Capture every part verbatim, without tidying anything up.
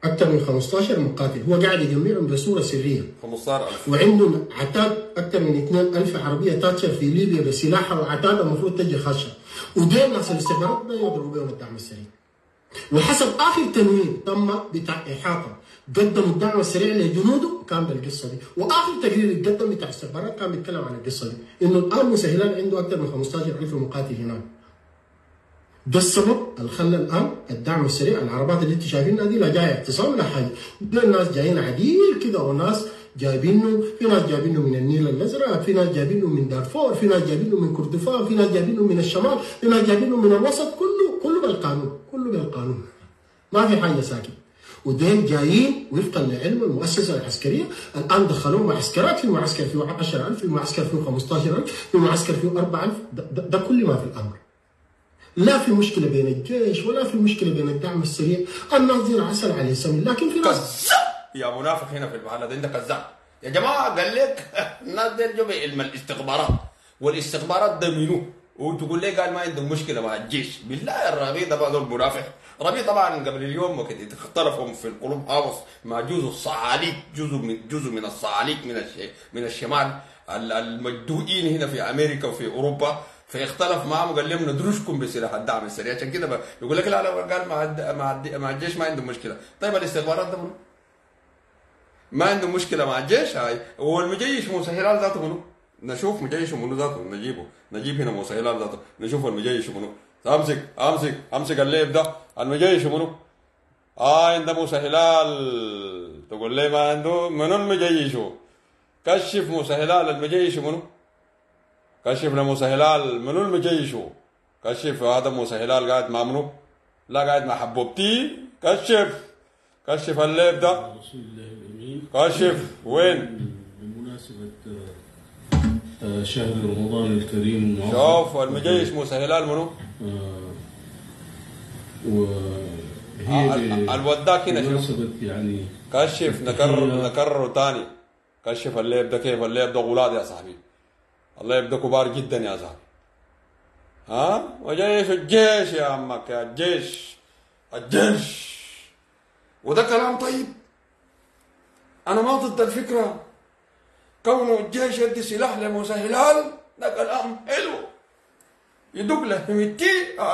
اكثر من خمستاشر مقاتل، هو قاعد يجمعهم بصوره سريه. خمستاشر ألف. وعنده عتاد اكثر من اثنين ألف عربيه تاتشر في ليبيا بسلاحها وعتاد المفروض تجي خشه، ودول ناس الاستخبارات ده يضربوا بهم الدعم السريع. وحسب اخر تنوين تم بتاع احاطه قدموا الدعم السريع لجنوده كان بالقصه دي، واخر تقرير اتقدم بتاع الاستخبارات كان بيتكلم عن القصه دي، انه الان مسهلان عنده اكثر من خمستاشر ألف مقاتل هناك. ده السبب اللي خلى الان الدعم السريع، العربات اللي انتم شايفينها دي لا جايه اعتصام ولا حاجه، دول الناس جايين عديل كده، وناس جايبينه، في ناس جايبينه من النيل الازرق، في ناس جايبينه من دارفور، في ناس جايبينه من كردفان، في ناس جايبينه من الشمال، في ناس جايبينه من الوسط، كله كله بالقانون، كله بالقانون، ما في حاجه ساكت. ودين جايين وفقا لعلم المؤسسه العسكريه، الان دخلوه معسكرات، في معسكر فيه عشرة ألف، في معسكر فيه خمستاشر ألف، في معسكر فيه أربعة آلاف، ده, ده, ده كل ما في الامر. لا في مشكله بين الجيش ولا في مشكله بين الدعم السريع، الناس دي عسل على سمين، لكن في ناس كذاب يا منافق هنا في المحل ده، انت كذاب يا جماعه. قال لك الناس دي جو بعلم الاستخبارات، والاستخبارات ده منو؟ وتقول لي قال ما عندهم مشكله مع الجيش. بالله الربيع ده بعض المنافق. ربيع طبعا قبل اليوم وقت اختلفوا في القلوب هاوس مع جزء الصعاليك، جزء من جزء من الصعاليك من الش... من الشمال المجدوئين هنا في امريكا وفي اوروبا، فاختلف معهم وقال لهم ندرجكم بسلاح الدعم السريع. عشان كده يقول لك لا لا قال مع الد... مع الد... مع الجيش ما عندهم مشكله. طيب الاستخبارات ده منو؟ ما عندهم مشكله مع الجيش. هاي والمجيش مسهلات ذاته منو؟ نشوف مجيش منو ذاته، نجيبه نجيب هنا مسهلات ذاته، نشوف المجيش منو. امسك امسك امسك الليب ده، المجيش منو؟ اه عنده مسهلات، تقول لي ما عنده، منو المجيش؟ كشف مسهلات المجيش منو؟ كشف لمسهلات منو المجيش؟ كشف هذا مسهلات قاعد مع منو؟ لا قاعد مع حبوبتي. كشف كشف الليب ده، كشف وين؟ بمناسبة شهر رمضان الكريم. شوف المجيش مسهلات منو؟ وهي الوداك هنا بمناسبة يعني كشف نكرر نكرر ثاني. كشف الليب ده كيف؟ الليب ده غلاد يا صاحبي، الليب ده كبار جدا يا صاحبي. ها وجيش الجيش يا عمك، يا الجيش الجيش. وده كلام طيب، انا ما ضد الفكره، كونه الجيش يدي سلاح لمسهلال ده كلام حلو، يدق له ميتي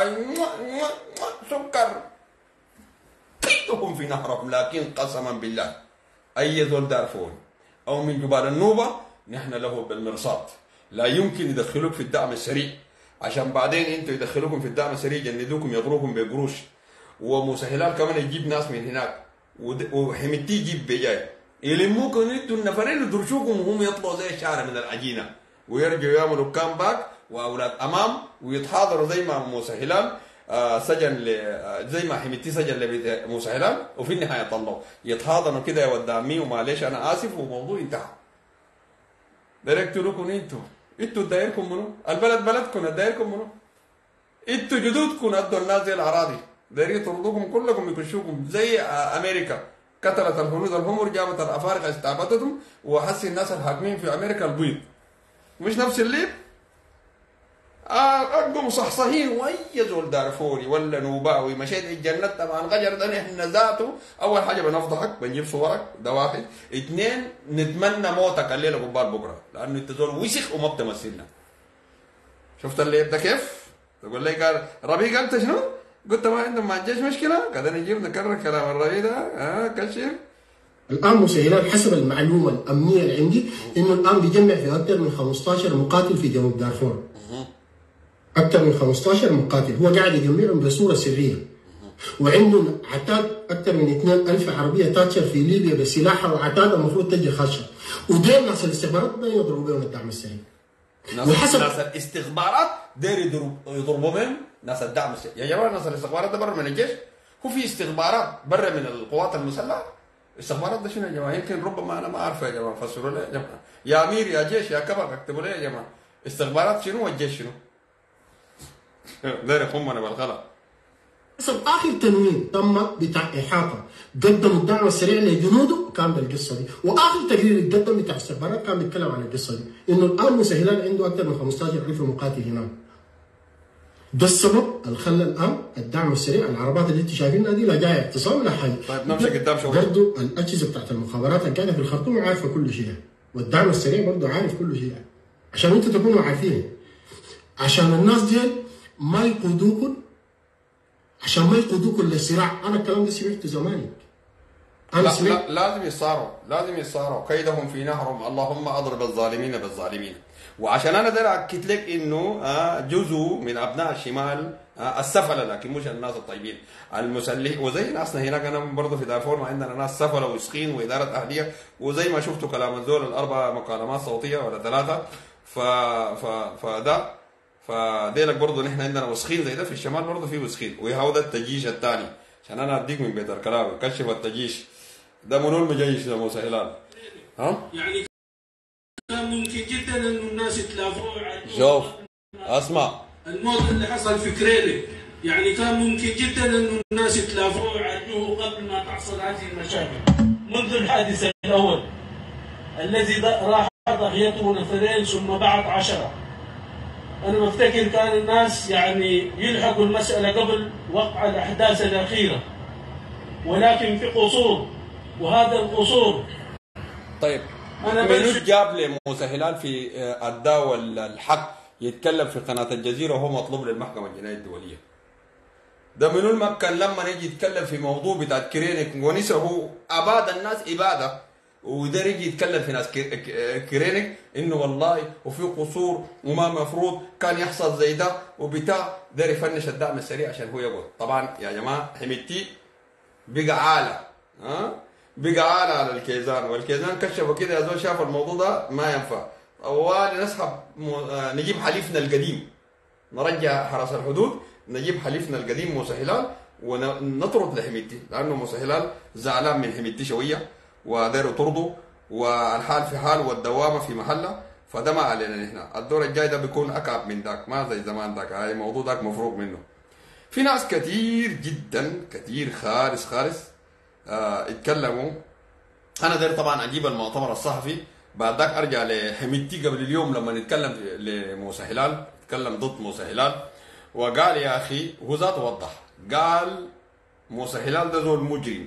سكر كيدهم في نهرهم. لكن قسما بالله اي زول دارفور او من جبال النوبه نحن له بالمرصاد، لا يمكن يدخلوك في الدعم السريع، عشان بعدين انتوا يدخلوكم في الدعم السريع يجندوكم يضروكم بقروش، ومسهلال كمان يجيب ناس من هناك، وحميتي يجيب بجاي يلموكم انتوا النفرين يدرشوكم وهم يطلعوا زي الشعر من العجينه، ويرجعوا يعملوا كام باك واولاد امام ويتحاضروا زي ما مسهلال آه سجن ل آه زي ما حميتي سجن لمسهلال، وفي النهايه طلعوا يتحاضروا كده يا ودامي ومعلش انا اسف والموضوع انتهى. دايركت لكم انتوا انتوا دايركم منو؟ البلد بلدكم، دايركم منو؟ انتوا جدودكم ادوا الناس زي الاراضي، دايرين يطردوكم كلكم يكشوكم زي امريكا قتلت الهنود الحمر، جابت الافارقه استعبدتهم، وحسي الناس الحاكمين في امريكا البيض. مش نفس الليب؟ ارجو مصحصحين، واي زول دارفوري ولا نوباوي مشيت الجنة طبعا غجر ده نحن ذاته اول حاجه بنفضحك، بنجيب صورك، ده واحد. اثنين نتمنى موتك الليله قبال بكره، لانه انت زول وسخ وما بتمثلنا. شفت الليب ده كيف؟ تقول لي قال ربيع قلت شنو؟ قلت ما عندهم مع الجيش مشكله، كذا نجيب نكرر كلام الربيع ده. ها آه كشف. الان مسهلات حسب المعلومه الامنيه اللي عندي انه الان بيجمع في اكثر من خمستاشر مقاتل في جنوب دارفور. اكثر من خمستاشر مقاتل، هو قاعد يجمعهم بصوره سريه. وعنده عتاد اكثر من اثنين ألف عربيه تاتشر في ليبيا بسلاحها وعتاد المفروض تجي خشه. ودين ناس الاستخبارات ده يضربوا بهم الدعم السريع. وحسب ناس الاستخبارات داير يضربوا بهم ناس الدعم السريع. يا جماعه ناس الاستخبارات ده برا من الجيش، هو في استخبارات برا من القوات المسلحه. الاستخبارات ده شنو يا جماعه؟ يمكن ربما انا ما اعرفه يا جماعه، فسروا لي يا جماعه، يا امير يا جيش يا كبر اكتبوا لي يا جماعه استخبارات شنو والجيش شنو؟ داير يخمنا بالغلط. حسب اخر تنوين تم بتاع احاطه قدموا الدعم السريع لجنوده كان بالقصه دي، واخر تقرير اتقدم بتاع الاستخبارات كان بيتكلم عن القصه دي، انه الان مسهلان عنده اكثر من خمستاشر ألف مقاتل هناك. ده السبب اللي خلى الان الدعم السريع، العربات اللي انتم شايفينها دي لا جايه اعتصام ولا حاجه. طيب نمشي قدام شويه. برضه الاجهزه بتاعت المخابرات اللي قاعده في الخرطوم عارفه كل شيء، والدعم السريع برضه عارف كل شيء، عشان انتم تكونوا عارفين، عشان الناس دي ما يقودوكم، عشان ما يقودوكم للصراع. انا الكلام ده سمعته زمان. لا, لا لازم يصاروا، لازم يصاروا، كيدهم في نهرهم، اللهم اضرب الظالمين بالظالمين. وعشان انا داير اكد لك انه جزء من ابناء الشمال السفله، لكن مش الناس الطيبين المسلح، وزي ناسنا هناك. انا برضه في دارفور ما عندنا ناس سفله وسخين واداره اهليه، وزي ما شفتوا كلام الزول الاربع مكالمات صوتيه ولا ثلاثه. ف ف فده فديلك برضه نحن عندنا وسخين زي ده في الشمال، برضه في وسخين. وهو ده التجيش الثاني، عشان انا اديك من بيت الكلاوي كشف التجيش ده منو المجيش يا موسى هلال؟ ها؟ يعني كان ممكن جدا انه الناس يتلافوا. شوف اسمع الموت اللي حصل في كريري، يعني كان ممكن جدا انه الناس يتلافوا ويعالجوه قبل ما تحصل هذه المشاكل. منذ الحادث الاول الذي راح ضحيته نفرين ثم بعد عشره، انا بفتكر كان الناس يعني يلحقوا المساله قبل وقع الاحداث الاخيره، ولكن في قصور، وهذا القصور. طيب أنا منو جاب لموسى هلال في الدعوة الحق يتكلم في قناة الجزيرة وهو مطلوب للمحكمة الجنائية الدولية؟ ده منو المكان لما يجي يتكلم في موضوع بتاع كرينيك ونسه أباد الناس إبادة، وده يجي يتكلم في ناس كرينيك إنه والله وفي قصور وما مفروض كان يحصل زي ده وبتاع، ده يفنش الدعم السريع عشان هو يقول. طبعا يا جماعة حميتي بقى عالة، ها بقى عالة على الكيزان، والكيزان كشفوا كده يا زول شاف الموضوع ده ما ينفع، أول نسحب نجيب حليفنا القديم، نرجع حرس الحدود، نجيب حليفنا القديم موسى هلال ونطرد لحميتي، لأنه موسى هلال زعلان من حميتي شوية وداير يطرده، والحال في حال والدوامة في محلة، فده ما علينا نحن. الدور الجاي ده بيكون أكعب من ذاك، ما زي زمان ذاك، هاي الموضوع ذاك مفروغ منه. في ناس كتير جدا كتير خالص خالص آه اتكلموا. انا داير طبعا اجيب المؤتمر الصحفي بعد ذاك ارجع لحميتي قبل اليوم لما نتكلم لموسى هلال، تكلم ضد موسى هلال وقال يا اخي، هو ذاته وضح، قال موسى هلال ده زول مجرم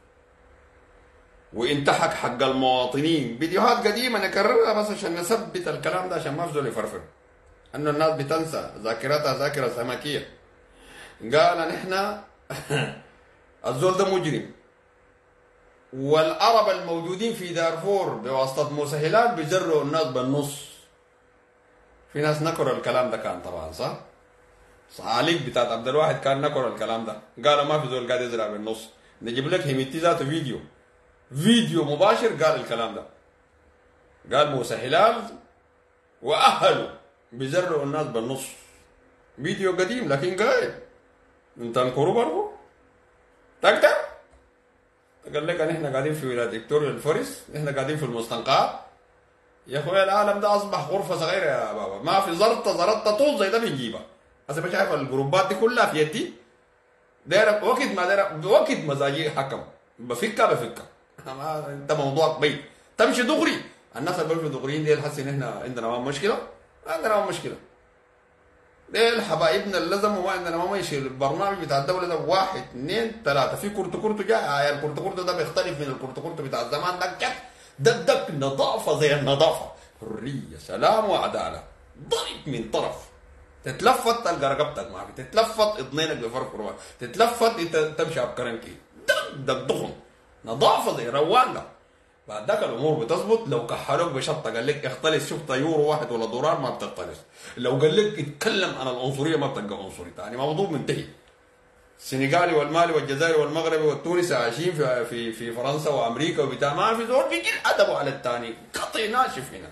وانتحك حق المواطنين. فيديوهات قديمه نكررها بس عشان نثبت الكلام ده، عشان ما في زول يفرفر، انه الناس بتنسى ذاكرتها ذاكره سمكيه. قال نحن الزول ده مجرم، والعرب الموجودين في دارفور بواسطه موسى هلال بيجروا الناس بالنص. في ناس نكروا الكلام ده كان طبعا صح؟ صعاليك بتاعت عبد الواحد كان نكروا الكلام ده، قالوا ما في زول قاعد يزرع بالنص. نجيب لك هميتي ذاته فيديو فيديو مباشر قال الكلام ده، قال موسى هلال واهله بيزرعوا الناس بالنص. فيديو قديم لكن قايل انت تنكروا برضه تقدر. قال لك ان احنا قاعدين في ولايه فيكتوريا الفورست، احنا قاعدين في المستنقعات. يا اخويا العالم ده اصبح غرفه صغيره يا بابا، ما في زرطه زرطه طول زي ده بنجيبها. هسه مش عارف الجروبات دي كلها في يدي، داير وقت ما داير وقت مزاجي حكم بفكها بفكها. انت موضوعك بيت تمشي دغري. الناس اللي بيمشوا دغريين دي حاسين ان احنا عندنا ما مشكله، ما عندنا ما مشكله. ديل حبايبنا اللي لزموا ما عندنا ما ماشي. البرنامج بتاع الدوله ده واحد اثنين ثلاثه. في كرت كرت جاي، يعني الكرت كرت ده بيختلف من الكرت كرت بتاع الزمان ده. جت ده دك نظافه زي النظافه، حريه سلام وعداله. ضرب من طرف تتلفت تلقى رقبتك ما في، تتلفت اذنينك بفرفر، تتلفت انت تمشي بكرنكي. ده ضخم نظافه زي روانه. بعد ذاك الامور بتظبط. لو كحلوك بشطه قال لك اختلس، شوف طيور واحد ولا دوران ما بتختلس. لو قال لك اتكلم عن العنصريه ما بتلقى عنصري ثاني، موضوع منتهي. السنغالي والمالي والجزائري والمغربي والتونسي عايشين في في في فرنسا وامريكا وبتاع، ما في زول بيجي ادبه على الثاني، قطع ناشف هنا.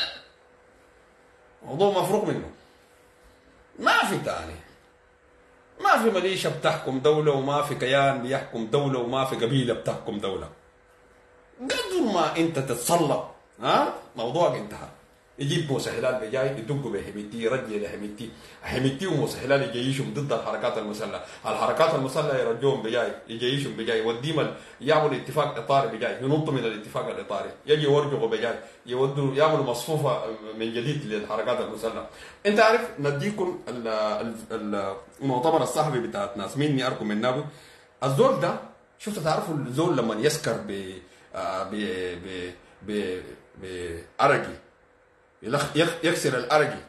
موضوع مفروغ منه، ما في ثاني. ما في مليشة بتحكم دولة، وما في كيان بيحكم دولة، وما في قبيلة بتحكم دولة. قدر ما انت تتسلط ها موضوعك انتهى. يجيب موسى هلال بجاي يدق بحميتي يرجع لحميتي حميتي وموسى هلال يجيشهم ضد الحركات المسلحه، الحركات المسلحه يرجعهم بجاي يجيشهم بجاي يوديهم يعملوا اتفاق اطاري بجاي ينطوا من الاتفاق الاطاري يجي يورجوا بجاي يودوا يعملوا مصفوفه من جديد للحركات المسلحه. انت عارف نديكم المؤتمر الصحفي بتاعت ناس مني اركم من نابو الزول ده شفت تعرفوا الزول لما يسكر ب ب ب ب بأرقي يكسر الأرقي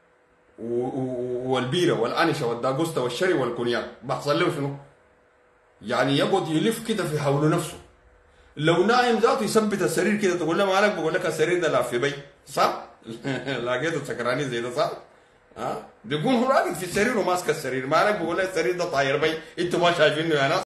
والبيرة والأنشة والداغوستا والشري والكونياك بحصل له شنو؟ يعني يقعد يلف كده في حول نفسه. لو نايم ذاته يثبت السرير كده تقول له مالك بقول لك السرير ده لا في بي صح؟ لقيته سكراني زي ده صح؟ ها؟ بيكون هو راقد في السرير وماسك السرير مالك بقول لك السرير ده طاير بي انتوا ما شايفينه يا ناس؟